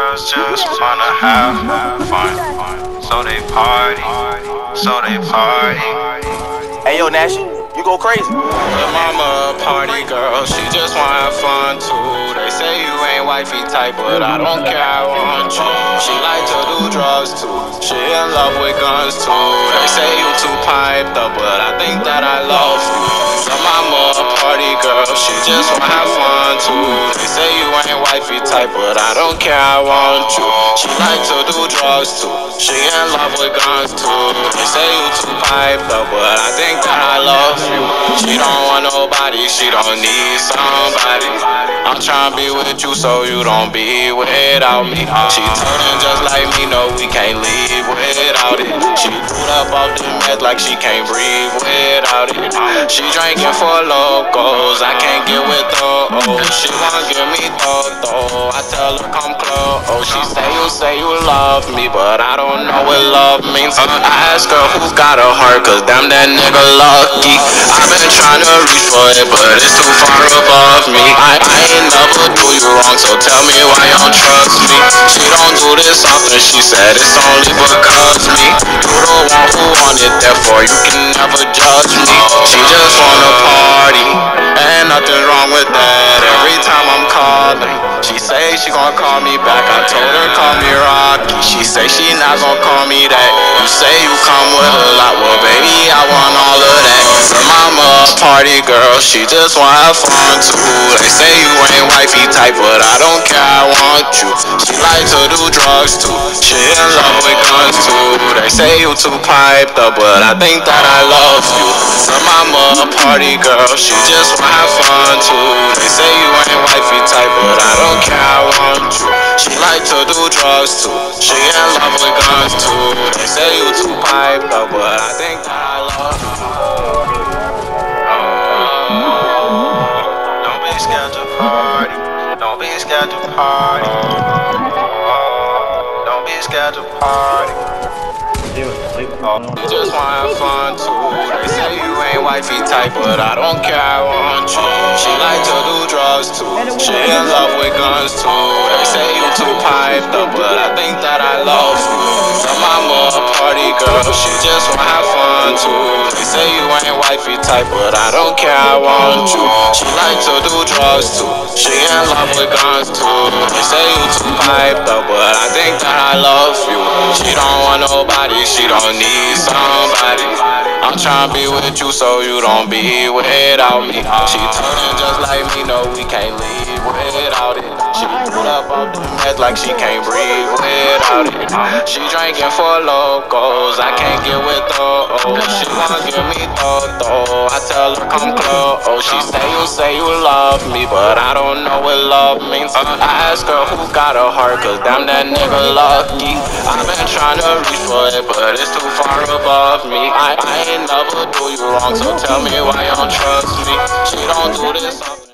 girls just wanna have fun. So they party, so they party. Hey yo, Nash, you go crazy. Lil' mama a party girl, she just wanna have fun too. They say you ain't wifey type, but I don't care, I want you. She like to do drugs too, she in love with guns too. They say you too piped up, but I think that I love you. Lil' mama a party girl, she just wanna have fun too. They say you ain't wifey type, but I don't care, I want you. She like to do drugs too, she in love with guns too. They say you too piped up, but I think that I love you. She don't want nobody, she don't need somebody. I'm tryna be with you so you don't be without me. She turning just like me, no we can't leave without it. She pulled up off the meds like she can't breathe without it. She drinking for locals, I can't get with those. She wanna give me though, I tell her come close. She say you love me, but I don't know what love means. I ask her who got a heart, cause damn that nigga lucky. I've been trying to reach for it, but it's too far above me. I ain't never do you wrong, so tell me why you don't trust me. She don't do this often, she said it's only because me. You the one who want it, therefore you can never judge me. She just wanna party, ain't nothing wrong with that. Every time I'm calling, she say she gon' call me back. I told her call me Rocky, she say she not gon' call me that. You say you come with a lot, well baby I want all of that. Her mama a party girl, she just wanna have fun too. They say you ain't wifey type, but I don't care, I want you. She like to do drugs too, she in love with guns too. They say you too piped up, but I think that I love you. Her mama a party girl, she just wanna have fun too. They say you ain't wifey type, but I don't care, I want you. She like to do drugs too, she in love with guns too. They say you too piped up, but I think that I love you. Don't be scared to party, don't be scared to party. Don't be scared to party. You just wanna have fun too. They say you ain't wifey type, but I don't care, I want you. She like to do drugs too, she in love with guns too. They say you too piped up, but I think that I love you. Her mama a party girl, she just wanna have fun too. They say you ain't wifey type, but I don't care, I want you. She like to do drugs too, she in love with guns too. They say you too piped up, but I think that I love you. She don't want nobody, she don't need somebody. I'm tryna be with you so you don't be without me. She turning just like me, no we can't leave without it. She pulled up off the meds like she can't breathe without it. She drinking for locals, I can't get with those. She wanna give me though, I tell her come close. She say you love me, but I don't know what love means. I ask her who got a heart, cause damn that nigga lucky. I've been trying to reach for it, but it's too far above me. I ain't never do you wrong, so tell me why you don't trust me. She don't do this often.